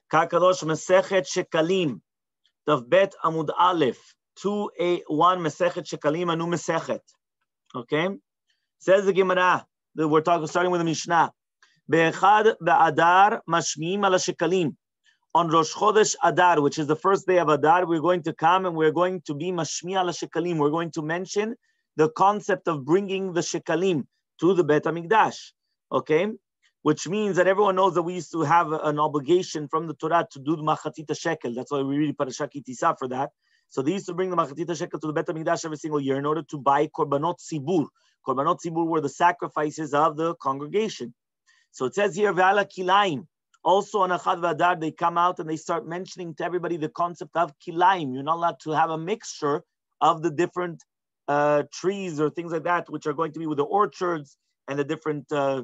Kakadosh Mesechet Shekalim, Tav Bet Amud Aleph, 281 Mesechet Shekalim, a new Mesechet. Okay? Says the Gemara, we're starting with the Mishnah. Be'echad be'adar mashmi'im ala shekalim. On Rosh Chodesh Adar, which is the first day of Adar, we're going to come and we're going to be mashmi' ala shekalim. We're going to mention the concept of bringing the shekalim to the Bet HaMikdash. Okay? Which means that everyone knows that we used to have an obligation from the Torah to do the Machatita Shekel. That's why we read Parashat Ki Tisa for that. So they used to bring the Machatita Shekel to the Bet HaMikdash every single year in order to buy Korbanot Tzibur. Korbanot Tzibur were the sacrifices of the congregation. So it says here, Ve'ala Kilaim. Also on Achad V'Adar, they come out and they start mentioning to everybody the concept of Kilaim. You're not allowed to have a mixture of the different trees or things like that, which are going to be with the orchards and the different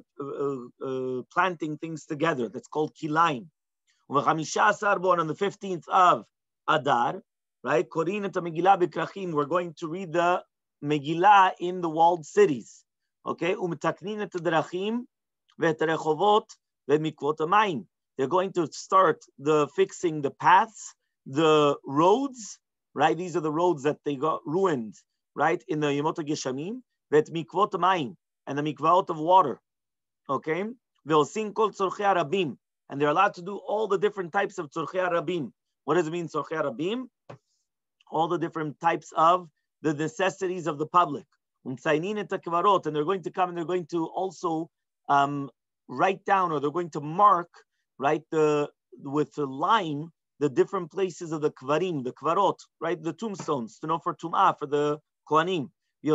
planting things together. That's called Kilaim. On the 15th of Adar, right? Korin et Megillah b'krachim. We're going to read the Megillah in the walled cities. Okay? U'metaknin et drachim ve'et rechovot ve'mikwot hamayim. They're going to start fixing the paths, the roads, right? These are the roads that they got ruined, right? In the Yemot HaGeshamim, ve'et mikwot hamayim, and the mikvaot of water. Okay? Ve'osin kol tzorchei harabim. And they're allowed to do all the different types of tzorchei harabim. What does it mean, tzorchei harabim? All the different types of the necessities of the public. And they're going to come and they're going to also write down, or they're going to mark, right, with the line, the different places of the kvarim, the kvarot, right, the tombstones, to know for tum'ah, for the kohanim.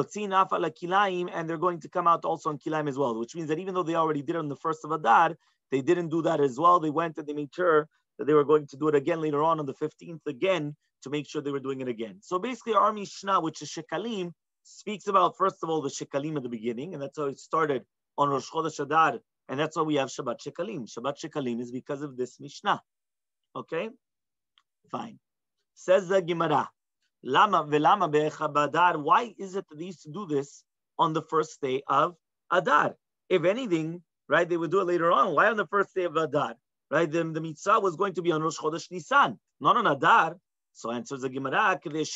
And they're going to come out also on kilaim as well, which means that even though they already did it on the first of Adar, they didn't do that as well. They went and they made sure that they were going to do it again later on the 15th again, to make sure they were doing it again. So basically our Mishnah, which is Shekalim, speaks about, first of all, the Shekalim at the beginning, and that's how it started on Rosh Chodesh Adar, and that's why we have Shabbat Shekalim. Shabbat Shekalim is because of this Mishnah. Okay? Fine. Says the Gemara, Lama velama be'echa b'Adar. Why is it that they used to do this on the first day of Adar? If anything, right, they would do it later on. Why on the first day of Adar? Right? The mitzvah was going to be on Rosh Chodesh Nisan, not on Adar. So answers the Gemara,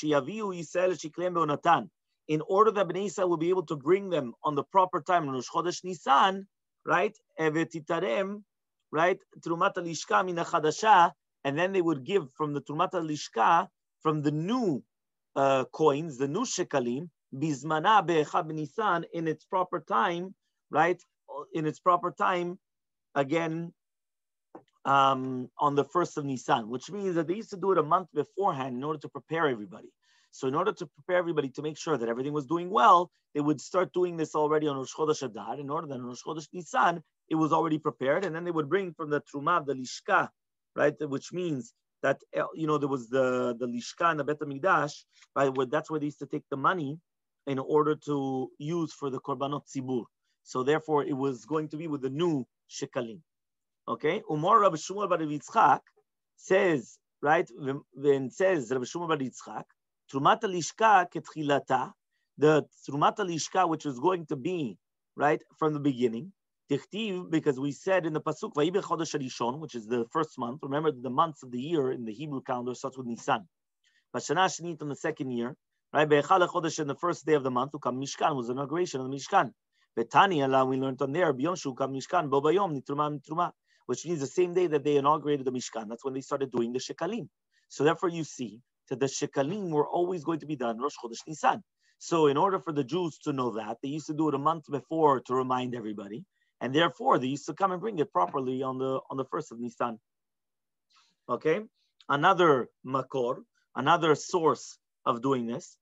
in order that Bnei Yisrael will be able to bring them on the proper time on Rosh Chodesh Nisan, right? Right? Trumat al-Lishka min ha-chadasha, and then they would give from the Trumat al-Lishka, from the new coins, the new shekalim, bizmana be'echad b'Nisan, in its proper time, right? In its proper time, again, on the 1st of Nisan, which means that they used to do it a month beforehand in order to prepare everybody. So in order to prepare everybody to make sure that everything was doing well, they would start doing this already on Rosh Chodesh Adar, in order that on Rosh Chodesh Nisan, it was already prepared, and then they would bring from the Trumah, the Lishka, right, which means that, there was the Lishka and the Bet HaMikdash, right, that's where they used to take the money in order to use for the Korbanot Tzibur. So therefore, it was going to be with the new Shekalim. Okay, Umar Rabbi Shmuel bar Yitzchak says, right, when says Rabbi Shmuel bar Yitzchak, Trumat al-Lishka ketchilata, the Trumat al-Lishka, which was going to be, right, from the beginning, Tichtiv, because we said in the Pasuk, Vayibe Chodesh Rishon, which is the first month. Remember, the months of the year in the Hebrew calendar starts with Nisan. Vashana Shnit on the second year, right, Be'echal Chodesh, in the first day of the month, Ukam Mishkan, was the inauguration of the Mishkan. Betani Allah, we learned on there, B'yom Shukam Mishkan, Bo Bayom, Nitruma Nitruma, which means the same day that they inaugurated the Mishkan. That's when they started doing the Shekalim. So therefore you see that the Shekalim were always going to be done Rosh Chodesh Nisan. So in order for the Jews to know that, they used to do it a month before to remind everybody. And therefore they used to come and bring it properly on the 1st of Nisan. Okay? Another makor, another source of doing this.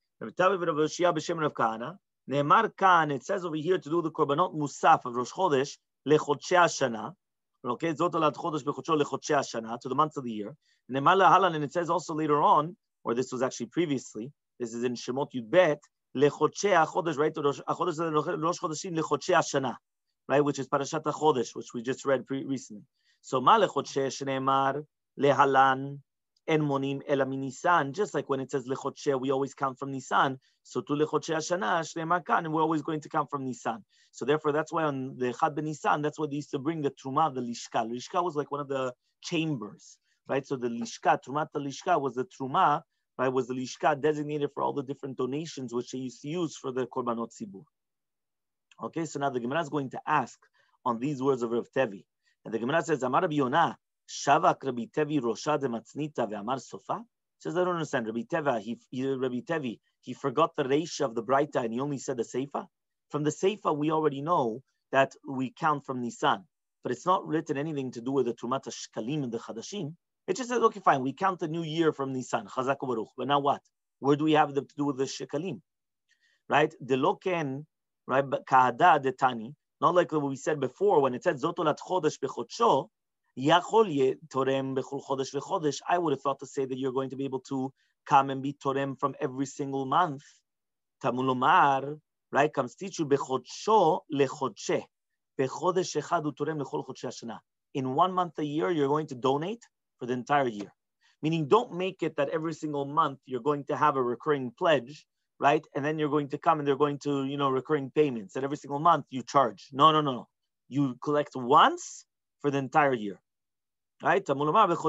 Ne'emar kan, it says over here to do the Korbanot Musaf of Rosh Chodesh lechodshei Hashana. Okay, Zot Alad Chodesh Bechodshei lechodshei Hashana, to the months of the year. Ne'emar lahalan, and it says also later on, or this was actually previously, this is in Shemot Yud Bet, lechodshei HaChodesh, right? Rosh Chodeshim lechodshei Hashana, right? Which is Parashat HaChodesh, which we just read recently. So ma lechodshei shene'emar lehalan en monim ela min Nisan, just like when it says lechodshei, we always count from Nisan. So to lechodshei Hashana shene'emar kan, and we're always going to count from Nisan. So therefore, that's why on the Echad ben Nisan, that's what they used to bring the Trumah, the Lishka. Lishka was like one of the chambers, right? So the lishka, trumat lishka was the truma, right? Was the lishka designated for all the different donations which they used to use for the korbanot tzibur. Okay, so now the Gemara is going to ask on these words of Rav Tevi, and the Gemara says, "Amar Rabbi Yonah, Shavak Rabbi Tevi Rosha de Matznita ve'Amar Sofa." Says, I don't understand. Rabbi Tevi, he forgot the reisha of the Braita and he only said the Seifa. From the Seifa, we already know that we count from Nisan, but it's not written anything to do with the Trumat Shkalim and the Chadashim. It just says, okay, fine, we count the new year from Nisan, Chazak Baruch. But now what? Where do we have to do with the Shekalim? Right? The Loken, right? Kahada de Tani, not like what we said before when it said Zotolat Chodesh Bechodsho. I would have thought to say that you're going to be able to come and be torem from every single month. Tamulomar, right, comes teach you bechodsho lechodshe. Bechodesh echad utorem lechol chodshe hashana. In 1 month a year, you're going to donate for the entire year. Meaning, don't make it that every single month you're going to have a recurring pledge, right? And then you're going to come and they're going to, recurring payments. That every single month you charge. No. You collect once for the entire year. Right? So I would have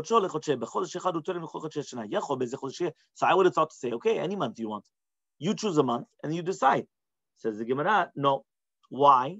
thought to say, okay, any month you want. You choose a month and you decide. Says the Gemara, no. Why?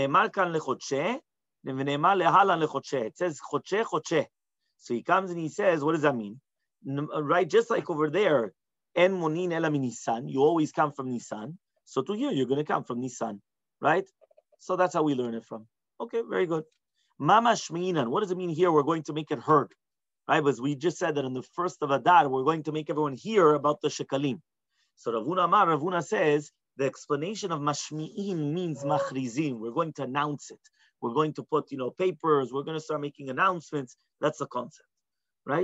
It says chodsheh. So he comes and he says, what does that mean? Right? Just like over there, en monin ela min Nisan, you always come from Nisan. So to here, you're going to come from Nisan. Right? So that's how we learn it from. Okay, very good. Mama Shminan, what does it mean here? We're going to make it heard, right? Because we just said that on the first of Adar, we're going to make everyone hear about the Shekalim. So Ravuna says, the explanation of Mashmi'in means Machrizin. We're going to announce it. We're going to put, papers. We're going to start making announcements. That's the concept, right?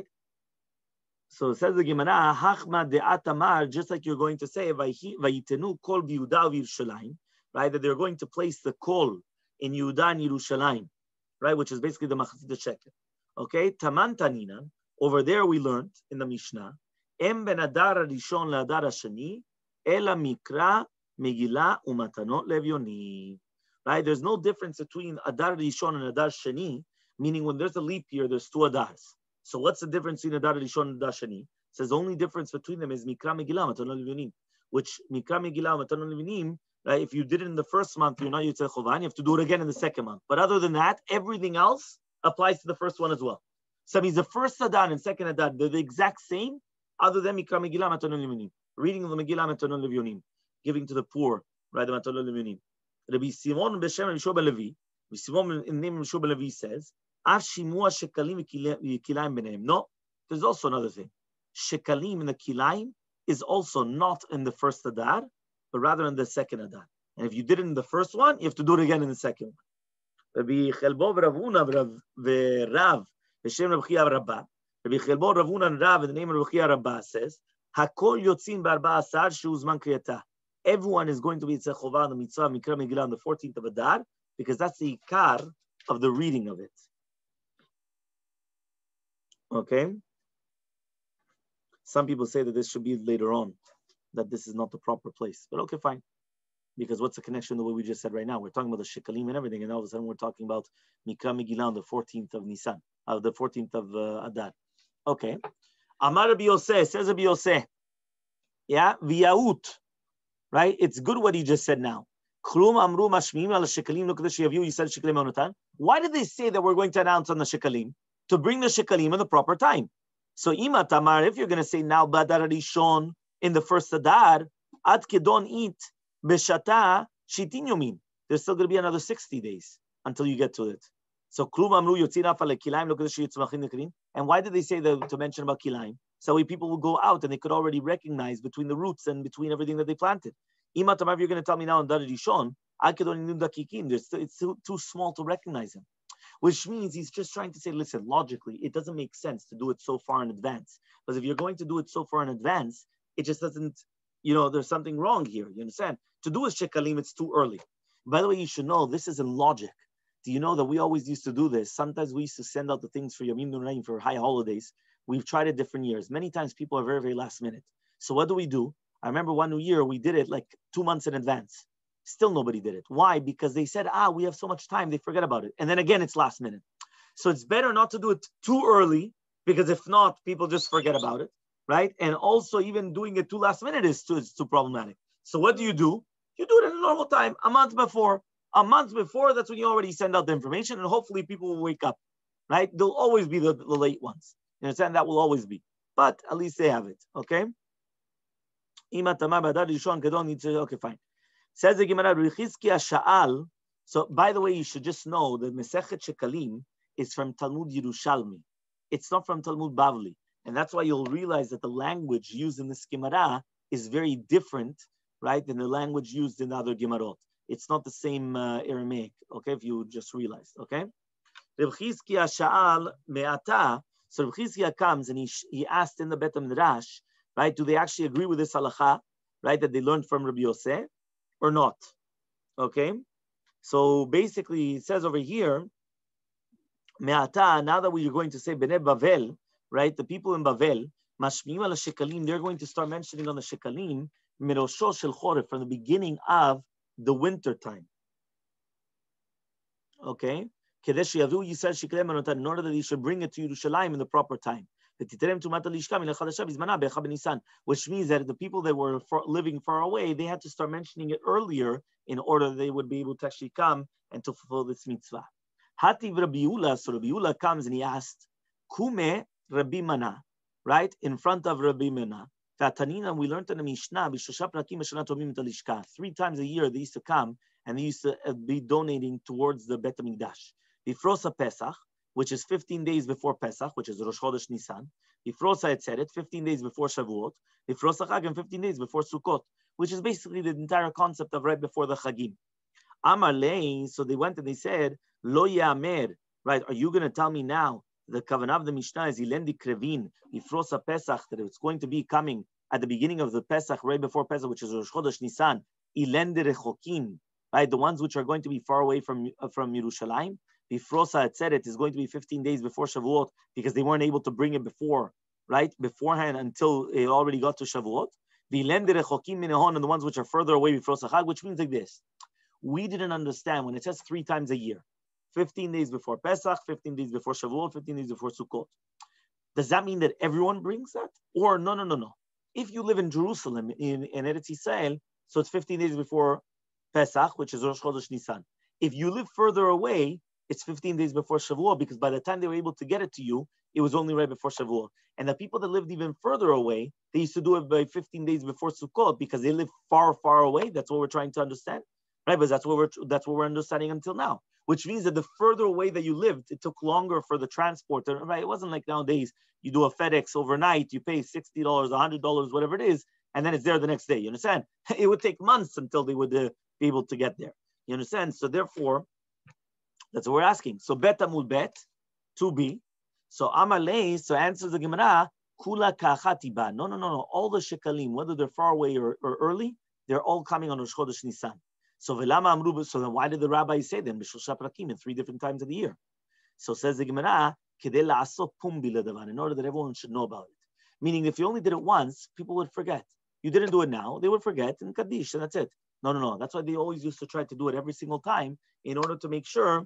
So it says the Gemara, Hachma de'atamar, just like you're going to say, Vayitenu kol b'Yehuda v'Yerushalayim, right? That they're going to place the kol in Yehuda and Yerushalayim, right, which is basically the Machzit Shekel. Okay, Taman Tanina, over there we learned in the Mishnah, Em ben Adar Rishon le'Adar Hashani, Ela Mikra Megillah uMatanot Levioni. Right, there's no difference between Adar Rishon and Adar Shani, meaning when there's a leap year, there's 2 Adars. So what's the difference between Adar Rishon and Adar Shani? It says the only difference between them is Mikra Megillah Matanot Levionim, which Mikra Megillah Matanot Levionim, right, if you did it in the first month, you're not Yotzei Chovan, you have to do it again in the second month. But other than that, everything else applies to the first one as well. So it means the first Adar and second Adar, they're the exact same, other than Mikra Megillah Matanot Levionim, reading of the Megillah Matanot Levionim, giving to the poor, right, the Matanot Levionim. Rabbi Simon B'Shem Rabbi Shua ben Levi, Rabbi Simon in the name of Rabbi Shua ben Levi says, Af Shimua Shekalim V'Kilayim B'Neim. No, there's also another thing. Shekalim in the Kilayim is also not in the first Adar, but rather in the second Adar. And if you did it in the first one, you have to do it again in the second one. Rabbi Chelbo Ravuna Rav B'Shem Rabbi Chia Rabbah. Rabbi Chelbo Ravuna and Rav in the name of Rabbi Chia Rabbah says, Hakol Yotzin B'Arba Asar She'uzman Kriyata. Everyone is going to be Yotzei Chovah on the Mitzvah Mikra Megillah on the 14th of Adar, because that's the ikar of the reading of it. Okay? Some people say that this should be later on, that this is not the proper place. But okay, fine. Because what's the connection the way we just said right now? We're talking about the Shekalim and everything, and all of a sudden we're talking about Mikra Megillah on the 14th of Nisan, the 14th of Adar. Okay. Amar Rabbi Yoseh, says Rabbi Yoseh. Yeah? V'yaut. Right? It's good what he just said now. Why did they say that we're going to announce on the Shekalim? To bring the Shekalim in the proper time. So Ima Tamar, if you're going to say now Badar Rishon in the first Adar, Ad Kedon Eat Beshata Shitin Yomin. There's still going to be another 60 days until you get to it. So Klum Amru Yotzin Afa LeKilayim Lo Kedesh Yitzmachim Nekrim. And why did they say that to mention about Kilayim? So people will go out and they could already recognize between the roots and between everything that they planted. Ima Tamar, if you're going to tell me now on Dar Rishon, Ad Kedon Inun Dakikim, it's too small to recognize him. Which means he's just trying to say, listen, logically, it doesn't make sense to do it so far in advance. Because if you're going to do it so far in advance, it just doesn't, there's something wrong here. You understand? To do a Shekalim, it's too early. By the way, you should know, this is in logic. Do you know that we always used to do this? Sometimes we used to send out the things for Yamim Nuraim for high holidays. We've tried it different years. Many times people are very, very last minute. So what do? I remember one New Year, we did it like 2 months in advance. Still nobody did it. Why? Because they said, we have so much time, they forget about it. And then again, it's last minute. So it's better not to do it too early, because if not, people just forget about it, right? And also even doing it too last minute is too problematic. So what do? You do it in a normal time, a month before. A month before, that's when you already send out the information, and hopefully people will wake up, right? There'll always be the late ones. You understand? That will always be. But at least they have it, okay? Okay, fine. Says the Gemara, so by the way, you should just know that Mesechet Shekalim is from Talmud Yerushalmi. It's not from Talmud Bavli. And that's why you'll realize that the language used in this Gemara is very different, right, than the language used in the other Gemarot. It's not the same Aramaic, okay, if you just realized, okay? Reb Chizkiya Sha'al Me'ata. So Reb Chizkiya comes and he asked in the Bet HaMidrash, right, do they actually agree with this halacha, right, that they learned from Rabbi Yosef or not? Okay? So basically, it says over here, Me'ata, now that we are going to say Bnei Bavel, right, the people in Bavel, Mashmi'im al Shekalim, they're going to start mentioning on the Shekalim, Mirosho Shel Choref, from the beginning of the winter time. Okay? In order that he should bring it to Yerushalayim in the proper time. Which means that the people that were living far away, they had to start mentioning it earlier in order that they would be able to actually come and to fulfill this mitzvah. Hativ Rabbi Yula, so Rabbi Yula comes and he asked, Kume Rabbi Mana, right, in front of Rabbi Mana. We learned in the Mishnah, 3 times a year they used to come and they used to be donating towards the Bet HaMikdash. Bifrosa Pesach, which is 15 days before Pesach, which is Rosh Chodesh Nisan. Bifrosa Etzeret, 15 days before Shavuot. Bifrosa Chag, and 15 days before Sukkot, which is basically the entire concept of right before the Chagim. Amar Lei, so they went and they said, Lo Yamer, right, are you going to tell me now the kavanah of the Mishnah is Ilendi Krevin, Bifrosa Pesach, that it's going to be coming at the beginning of the Pesach, right before Pesach, which is Rosh Chodesh Nisan, Ilende Rechokim, right, the ones which are going to be far away from Yerushalayim. Bifrosa Etzeret is going to be 15 days before Shavuot because they weren't able to bring it before, right, beforehand until it already got to Shavuot. Ilende Rechokim Minehon, and the ones which are further away Bifrosa Chag, which means like this. We didn't understand when it says 3 times a year, 15 days before Pesach, 15 days before Shavuot, 15 days before Sukkot. Does that mean that everyone brings that? Or no. If you live in Jerusalem, in Eretz Yisrael, so it's 15 days before Pesach, which is Rosh Chodesh Nisan. If you live further away, it's 15 days before Shavuot, because by the time they were able to get it to you, it was only right before Shavuot. And the people that lived even further away, they used to do it by 15 days before Sukkot because they live far, far away. That's what we're trying to understand, right? But that's what we're understanding until now, which means that the further away that you lived, it took longer for the transport, right? It wasn't like nowadays, you do a FedEx overnight, you pay $60, $100, whatever it is, and then it's there the next day. You understand? It would take months until they would be able to get there. You understand? So therefore, that's what we're asking. So bet amul bet, 2b. So amalei, so answers the Gemara, kula kachatiba. No. All the shekalim, whether they're far away or early, they're all coming on Rosh Chodesh Nisan. So velama amru, so then why did the rabbi say them? B'shosha prakim, in 3 different times of the year. So says the Gemara, kedei la'asot pumbi ledavar, in order that everyone should know about it. Meaning if you only did it once, people would forget. You didn't do it now, they would forget, and kaddish, and that's it. No. That's why they always used to try to do it every single time in order to make sure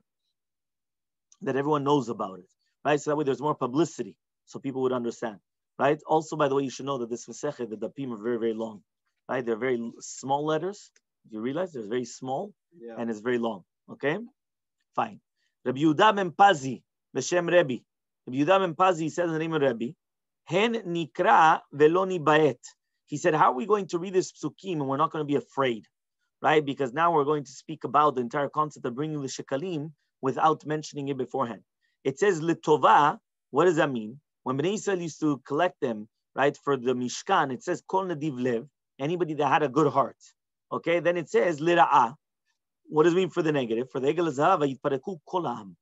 that everyone knows about it, right? So that way there's more publicity, so people would understand, right? Also, by the way, you should know that this Masechet, the Dapim are very, very long, right? They're very small letters. You realize they're very small, and it's very long, okay? Fine. Rabbi Yehuda ben Pazi, B'Shem Rebbe. Rabbi Yehuda ben Pazi says in the name of Rebbe, Hen nikra velo nibaet. He said, how are we going to read this psukim and we're not going to be afraid, right? Because now we're going to speak about the entire concept of bringing the shekalim without mentioning it beforehand. It says litova. What does that mean? When Bnei Yisrael used to collect them, right, for the Mishkan, it says kol nadiv lev, anybody that had a good heart. Okay, then it says lira'ah. What does it mean for the negative? For the egel zahav yitpareku kol ha'am.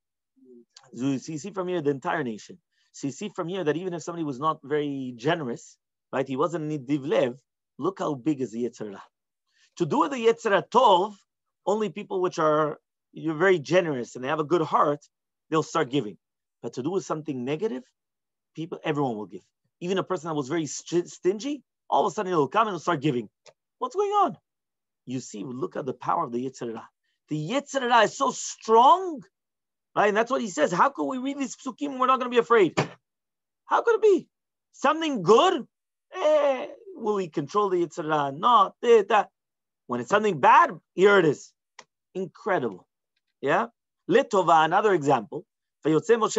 So you see from here the entire nation. So you see from here that even if somebody was not very generous, right, he wasn't nadiv lev. Look how big is the Yetzer Hara. To do the Yetzer Hara tov, only people which are you're very generous and they have a good heart, they'll start giving. But to do with something negative, everyone will give. Even a person that was very stingy, all of a sudden he'll come and he'll start giving. What's going on? You see, look at the power of the Yetzer Hara. The Yetzer Hara is so strong, right? And that's what he says. How can we read these psukim and we're not going to be afraid? How could it be? Something good? Will we control the Yetzer Hara? No, that. When it's something bad, here it is. Incredible. Yeah? Litova, another example. Which means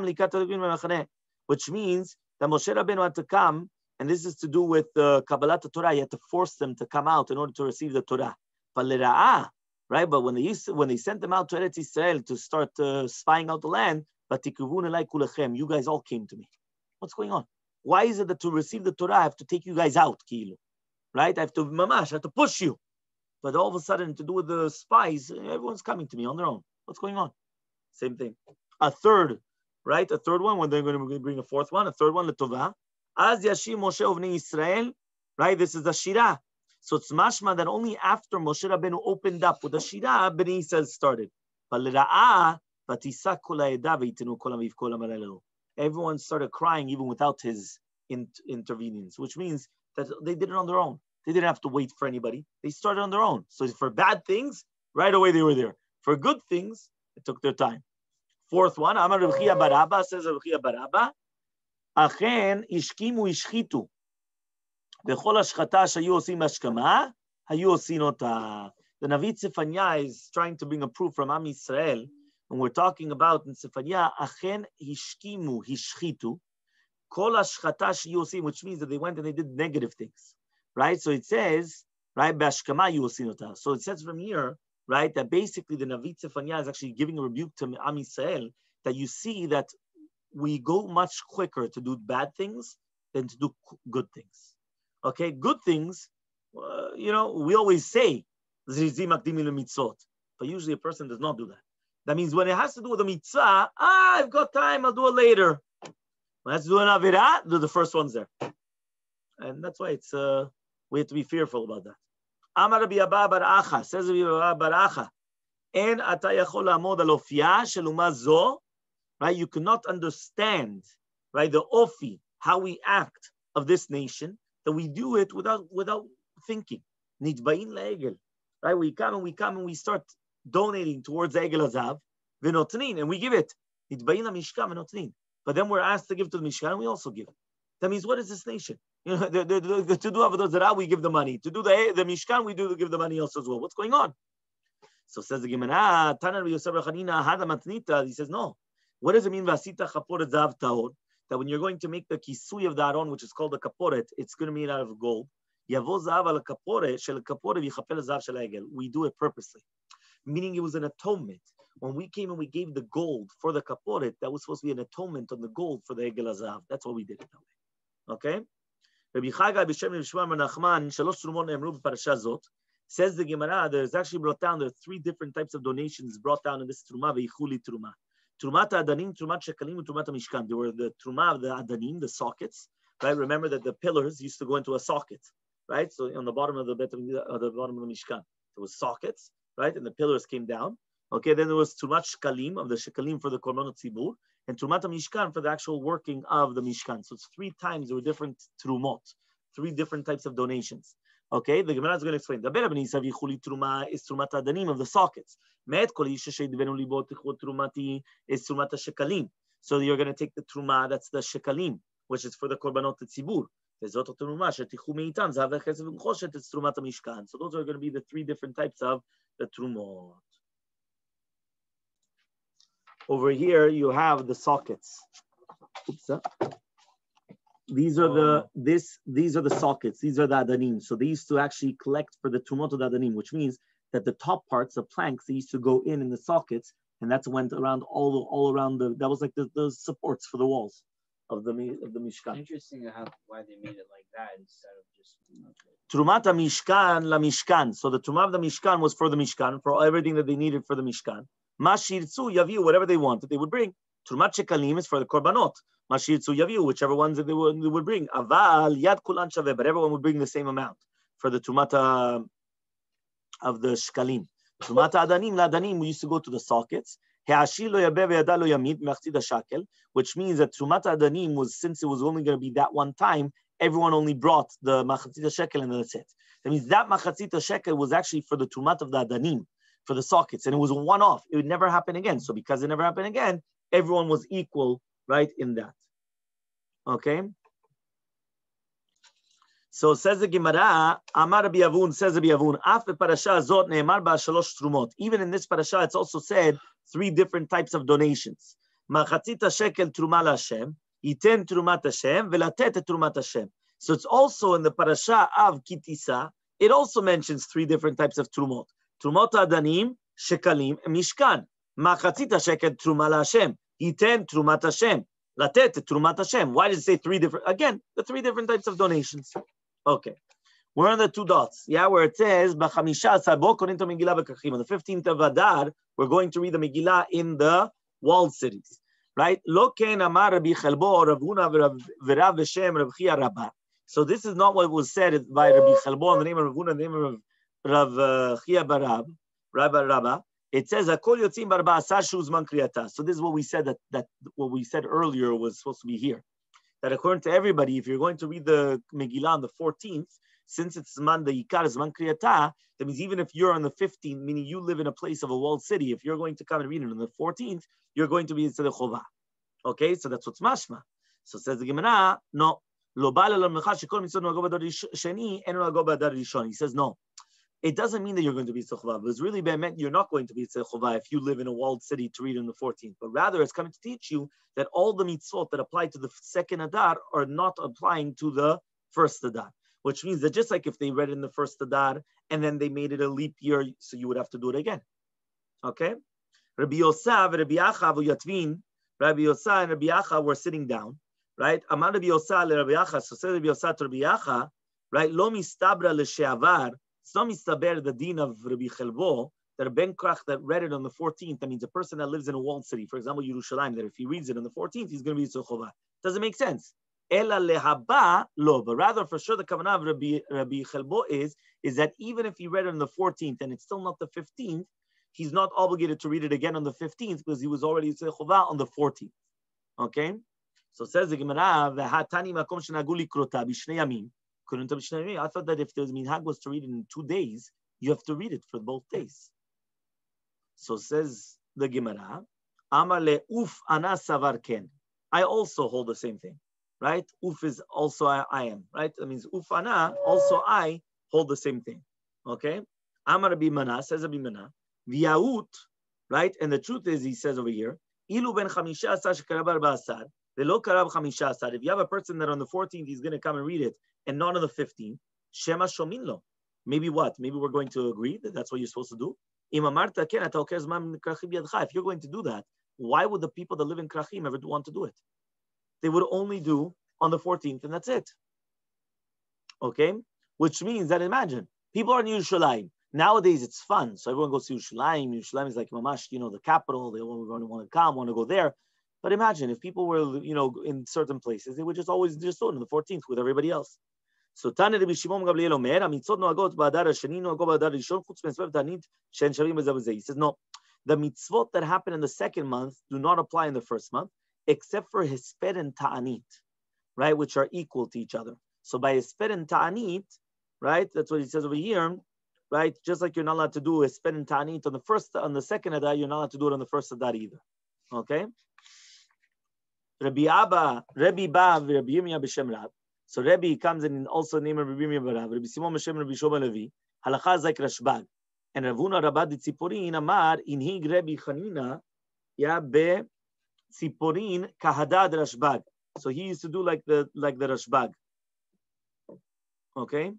that Moshe Rabbeinu had to come, and this is to do with the Kabbalat Torah. You had to force them to come out in order to receive the Torah. Right? But when they sent them out to Eretz Israel to start spying out the land, you guys all came to me. What's going on? Why is it that to receive the Torah, I have to take you guys out, Kilu? Right? I have to push you. But all of a sudden, to do with the spies, everyone's coming to me on their own. What's going on? Same thing. A third, right? A third one, when they're going to bring a fourth one, a third one, L'Tovah. Az Yashim Moshe Ovnei Israel, right? This is the Shirah. So it's mashma that only after Moshe Rabbeinu opened up with the Shirah, Bnei Israel started. Everyone started crying even without his intervenience, which means that they did it on their own. They didn't have to wait for anybody. They started on their own. So for bad things, right away they were there. For good things, it took their time. Fourth one, Amar Rav Chia bar Abba, says Rav Chia bar Abba, Achen ishkimu ishchitu. Bechol hashchata shayu osim hashkama, hayu osin ota. The Navi Tzefanya is trying to bring a proof from Am Yisrael, and we're talking about in Tzefanya, Achen ishkimu ishchitu, kol hashchata shayu osim, which means that they went and they did negative things. Right? So it says, right, Bashkama you osin ota. So it says from here, right, that basically the Navi Tzefanya is actually giving a rebuke to Am Yisrael, that you see that we go much quicker to do bad things than to do good things. Okay, good things, we always say, but usually a person does not do that. That means when it has to do with a mitzvah, I've got time, I'll do it later. When it has to do an avirah, the first one's there. And that's why it's we have to be fearful about that. Amar Rabbi Abba bar Acha, says Rabbi Abba bar Acha, En ata yachol la'amod al ofya shel umah zo, right? You cannot understand, right, the ofi, how we act of this nation, that we do it without thinking. Nitba'in la'egel, right? We come and we start donating towards Egel Hazav, v'notnin, and we give it. Nitba'in la'mishkan v'notnin. But then we're asked to give to the Mishkan, and we also give. That means, what is this nation? To do Avodah Zarah, we give the money. To do the Mishkan, we give the money also as well. What's going on? So says the Gemara, he says, no. What does it mean, Vasita Chaporet Zav Tahor? That when you're going to make the kisui of the Aron, which is called the kaporet, it's going to be made out of gold. Yavo Zav al kaporet, shel kaporet v'chapel zav shel egel. We do it purposely. Meaning it was an atonement. When we came and we gave the gold for the kaporet, that was supposed to be an atonement on the gold for the Egel Hazav. That's why we did it that way. Okay? Rabbi Chagai b'Shem Yishmael bar Nachman, shalosh trumot ne'emru b'parasha zot. Says the Gemara, there's actually brought down, there are three different types of donations brought down in this truma, v'yichuli truma. Trumat Adanim, Trumat Shekalim, and Trumat Mishkan. There were the Truma of the Adanim, the sockets, right? Remember that the pillars used to go into a socket, right? So on the bottom of the bottom of the Mishkan, there was sockets, right? And the pillars came down. Okay, then there was Trumat Shekalim, of the Shekalim for the Korbanot Tzibur, and Trumat Mishkan for the actual working of the Mishkan. So it's three times there were different Trumot, three different types of donations. Okay, the Gemara is going to explain. The Berabani Savi Chuli Truma is Trumat Adanim of the sockets. Met Kol Yishashay Dvenu Libot Tichot Trumati is Trumat Shekalim. So you're going to take the Truma, that's the Shekalim, which is for the Korbanot Tzibur. Vezot Truma Shetichu Meitan Zav Chesed V'Choshet. It's Trumat Mishkan. So those are going to be the three different types of the Trumot. Over here you have the sockets. Oops. These are the sockets. These are the adanim. So they used to actually collect for the trumot of the adanim, which means that the top parts, the planks, they used to go in the sockets, and that's went around all around that was like the supports for the walls of the mishkan. Interesting why they made it like that instead of just Trumat mishkan la mishkan. So the trumah of the mishkan was for the mishkan, for everything that they needed for the mishkan. Mashirtzu yaviu, whatever they wanted, they would bring. Trumat shekalim is for the korbanot. Mashirtzu yaviu, whichever ones that they would bring. Aval yad kulan shaveh, but everyone would bring the same amount for the trumata of the shkalim. Trumata adanim la adanim, we used to go to the sockets. Which means that trumata adanim was, since it was only going to be that one time, everyone only brought the machatzita shekel and that's it. That means that machatzita shekel was actually for the trumat of the adanim, for the sockets, and it was a one-off. It would never happen again. So because it never happened again, everyone was equal, right, in that. Okay. So says the Gemara, Amar Rabbi Avun, says Rabbi Avun, Af parasha zot ne'emar ba shalosh trumot. Even in this parasha, it's also said 3 different types of donations. Machatzita shekel truma laHashem, yiten trumat Hashem, velatet trumat Hashem. So it's also in the parasha of Kitisa, it also mentions 3 different types of trumot. Trumot adanim, shekalim, and mishkan. Machatzita shekel truma laHashem, yiten trumat Hashem, latet trumat Hashem. Why does it say 3 different? Again, the 3 different types of donations. Okay, we're on the 2 dots. Yeah, where it says, "B'chamisha asar," according to Megillah B'Krachim. On the 15th of Adar, we're going to read the Megillah in the walled cities, right? Lo ken amar Rabbi Chelbo, Rav Huna v'Rav v'Shem Rav Chia Rabbah. So this is not what was said by Rabbi Chelbo in the name of Rav Huna, in the name of Rav Chia Barab, Rabbi Rabbah. It says, "Akol yotzim barba asar shuzman kriyata." So this is what we said that what we said earlier was supposed to be here. That according to everybody, if you're going to read the Megillah on the 14th, since it's Zman, the Yikar is Zman Kriyata, that means even if you're on the 15th, meaning you live in a place of a walled city, if you're going to come and read it on the 14th, you're going to be in the Chovah. Okay, so that's what's mashma. So says the Gemara, no. He says, no. It doesn't mean that you're going to be Yitzchak Chovah. It's really meant you're not going to be Yitzchak Chovah if you live in a walled city to read on the 14th. But rather, it's coming to teach you that all the mitzvot that apply to the second Adar are not applying to the first Adar. Which means that just like if they read in the first Adar and then they made it a leap year, so you would have to do it again. Okay? Rabbi Yosef, Rabbi Acha, Yatvin, Rabbi Yosef and Rabbi Acha were sitting down, right? Amar Rabbi Yosef Rabbi Acha, so said Rabbi Yosef to Rabbi Acha, right? Lo mistabra l'she'avar. It's not mistaber the din of Rabbi Chelbo, that Ben Krach that read it on the 14th, that means a person that lives in a walled city, for example, Yerushalayim, that if he reads it on the 14th, he's going to be Yitzchak Chovah. Doesn't make sense. Ela lehaba lo, but rather for sure the kavanah of Rabbi Chelbo is that even if he read it on the 14th and it's still not the 15th, he's not obligated to read it again on the 15th because he was already Yitzchak Chovah on the 14th. Okay? So says the Gemara, v'hatani makom shenagu likrota b'shnei yamim. I thought that if the minhag was to read it in 2 days, you have to read it for both days. So says the Gemara, Amar le uf ana savar ken. I also hold the same thing, right? Uf is also I am, right? That means uf ana, also I hold the same thing. Okay? Amar Rabbi Mana, says Rabbi Mana, v'yaut, right? And the truth is, he says over here, ilu ben chamisha asar shekarabar ba'asar, ve'lo karab chamisha asar. If you have a person that on the 14th, he's going to come and read it, and not on the 15th, Shema Shomin lo. Maybe what? Maybe we're going to agree that that's what you're supposed to do. If you're going to do that, why would the people that live in Krachim ever want to do it? They would only do on the 14th, and that's it. Okay? Which means that, imagine, people are in Yerushalayim. Nowadays, it's fun. So everyone goes to Yerushalayim. Yerushalayim is like Mamash, the capital. They want to come, want to go there. But imagine if people were, in certain places, they would always do it on the 14th with everybody else. So Tane Rabbi Shimon Gamliel Omer, Mitzvot noagot ba'adar hasheni noagot ba'adar rishon chutz mitzvot tanit she'en shavim b'zeh b'zeh. He says no, the mitzvot that happen in the second month do not apply in the first month, except for hesped and ta'anit, right, which are equal to each other. So by hesped and ta'anit, right, that's what he says over here, right. Just like you're not allowed to do hesped and ta'anit on the second Adar, you're not allowed to do it on the first Adar either. Okay. Rabbi Ba, Rabbi Yirmiyah b'Shem Rab. So Rabbi comes in also named Rabbi Yirmiyah b'Rab. Rabbi Simon b'Shem Rabbi Shlomo Levi. Halacha is like Rashbag. And Rav Huna Rabba de Tziporin Amar inhig Rabbi Chanina ya be Tziporin kahadad Rashbag. So he used to do like the Rashbag. Okay.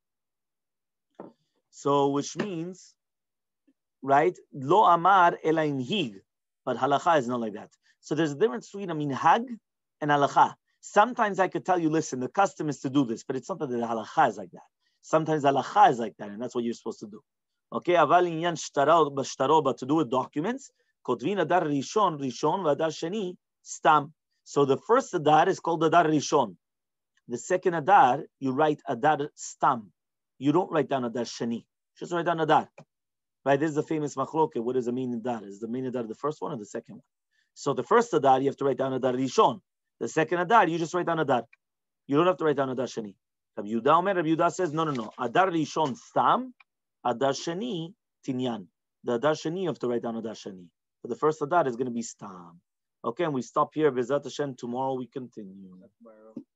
So which means, right? Lo Amar ela inhig, but halacha is not like that. So there's a difference between a minhag and halacha. Sometimes I could tell you, listen, the custom is to do this, but it's not that the halacha is like that. Sometimes halacha is like that, and that's what you're supposed to do. Okay, aval inyan shtaro, but to do with documents, kotvin adar rishon v'adar sheni stam. So the first adar is called adar rishon. The second adar, you write adar stam. You don't write down adar sheni. Just write down adar. Right, this is the famous machloket. What does the main adar? Is the main adar the first one or the second one? So the first Adar, you have to write down Adar Rishon. The second Adar, you just write down Adar. You don't have to write down Adar Sheni. Rabbi Yehuda says, no. Adar Rishon Stam, Adar Sheni Tinyan. The Adar Sheni, you have to write down Adar Sheni. But the first Adar is going to be Stam. Okay, and we stop here. B'ezrat Hashem. Tomorrow we continue.